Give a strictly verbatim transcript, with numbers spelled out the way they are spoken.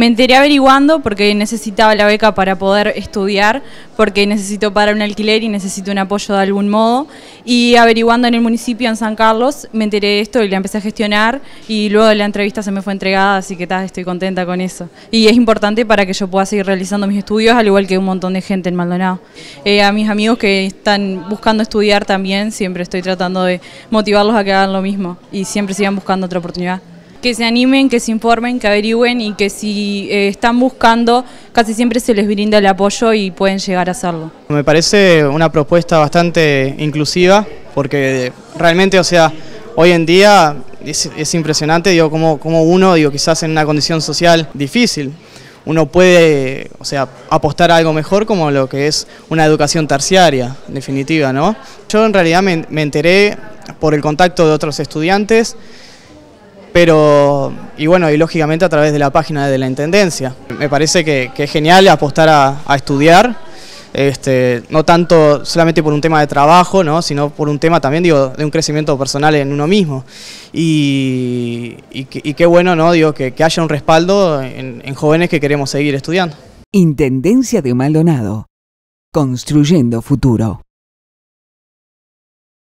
Me enteré averiguando porque necesitaba la beca para poder estudiar, porque necesito pagar un alquiler y necesito un apoyo de algún modo. Y averiguando en el municipio, en San Carlos, me enteré de esto y la empecé a gestionar y luego de la entrevista se me fue entregada, así que ta, estoy contenta con eso. Y es importante para que yo pueda seguir realizando mis estudios, al igual que un montón de gente en Maldonado. Eh, a mis amigos que están buscando estudiar también, siempre estoy tratando de motivarlos a que hagan lo mismo y siempre sigan buscando otra oportunidad. Que se animen, que se informen, que averigüen y que si eh, están buscando, casi siempre se les brinda el apoyo y pueden llegar a hacerlo. Me parece una propuesta bastante inclusiva porque realmente, o sea, hoy en día es, es impresionante, digo, como, como uno, digo, quizás en una condición social difícil, uno puede, o sea, apostar a algo mejor como lo que es una educación terciaria, en definitiva, ¿no? Yo en realidad me, me enteré por el contacto de otros estudiantes, pero, y bueno, y lógicamente a través de la página de la Intendencia. Me parece que, que es genial apostar a, a estudiar, este, no tanto solamente por un tema de trabajo, ¿no? Sino por un tema también, digo, de un crecimiento personal en uno mismo. Y, y, y qué bueno, ¿no? Digo, que, que haya un respaldo en, en jóvenes que queremos seguir estudiando. Intendencia de Maldonado, construyendo futuro.